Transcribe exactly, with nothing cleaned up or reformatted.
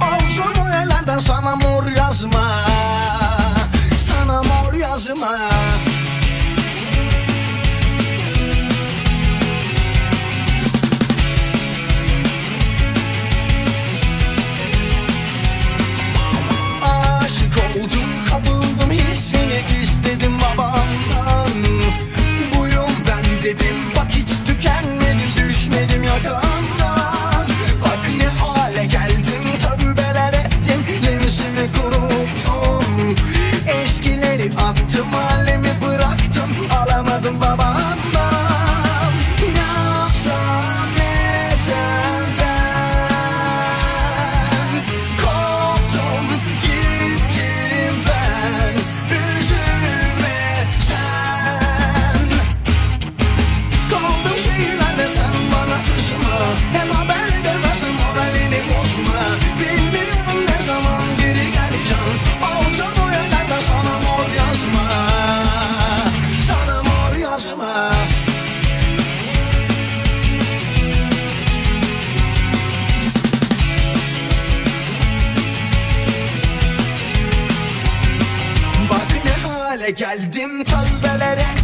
Avucumu elerden sana mor yazma, sana mor yazma. Aşık oldum, kapıldım hissine, istedim babamdan. Buyum ben dedim, bak hiç tükenmedim, düşmedim yakamdan. Bak ne hale geldim, tövbeler ettim, lensimi kuruttum. Eskileri attım, halimi bıraktım, alamadım babamdan. Ne yapsam etsem ben, koptum gittim ben, üzülme sen. Kaldım şehirlerde sen bana kızma, hem haber demezsin moralini bozma. Bilmiyorum ne zaman geri geleceğim, alacağım o yerlerden sana mor yazma, sana mor yazma. Bak ne hale geldim, tövbeler